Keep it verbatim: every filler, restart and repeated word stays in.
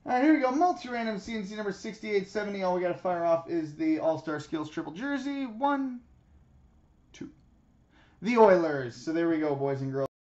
All right, here we go. Multi-random C N C number sixty-eight seventy. All we got to fire off is the All-Star Skills triple jersey. One, two. The Oilers. So there we go, boys and girls.